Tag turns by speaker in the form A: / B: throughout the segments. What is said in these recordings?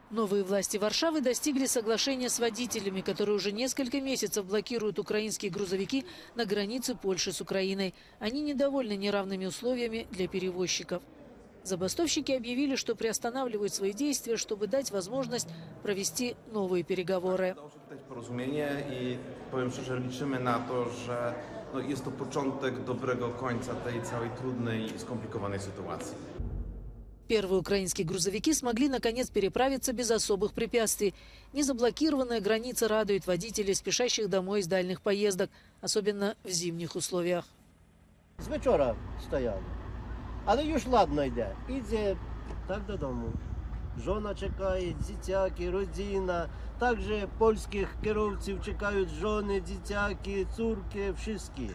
A: Новые власти Варшавы достигли соглашения с водителями, которые уже несколько месяцев блокируют украинские грузовики на границе Польши с Украиной. Они недовольны неравными условиями для перевозчиков. Забастовщики объявили, что приостанавливают свои действия, чтобы дать возможность провести новые переговоры.
B: I powiem szczerze, liczymy na to, że jest to początek dobrego końca tej całej trudnej i skomplikowanej sytuacji.
A: Первые украинские грузовики смогли наконец переправиться без особых препятствий. Незаблокированная граница радует водителей, спешащих домой из дальних поездок, особенно в зимних условиях.
C: З вечора стояли, але już ладно йде. Іде так додому. Жона чекає, дитяки, родина. Також польських кierowców чекають жони, дитяки, цурки, всі.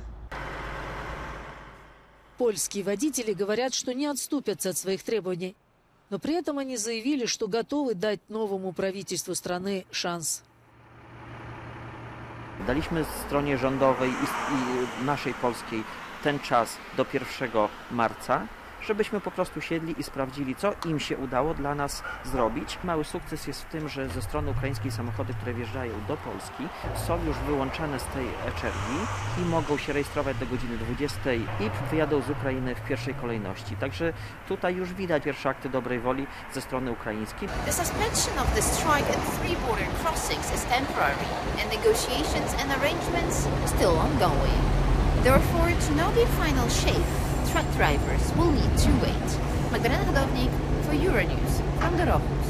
A: Польские водители говорят, что не отступятся от своих требований. Но при этом они заявили, что готовы дать новому правительству страны шанс.
D: Daliśmy stronie rządowej i naszej polskiej ten czas do 1 marca, żebyśmy po prostu siedli i sprawdzili, co im się udało dla nas zrobić. Mały sukces jest w tym, że ze strony ukraińskiej samochody, które wjeżdżają do Polski, są już wyłączane z tej e-czerni i mogą się rejestrować do godziny 20 i wyjadą z Ukrainy w pierwszej kolejności. Także tutaj już widać pierwsze akty dobrej woli ze strony ukraińskiej.
E: The suspension of the strike at 3 border crossings is temporary and negotiations and arrangements still ongoing. Therefore, to know their final shape, truck drivers will need to wait. Magdalena Hodownik for Euronews from the Rohu.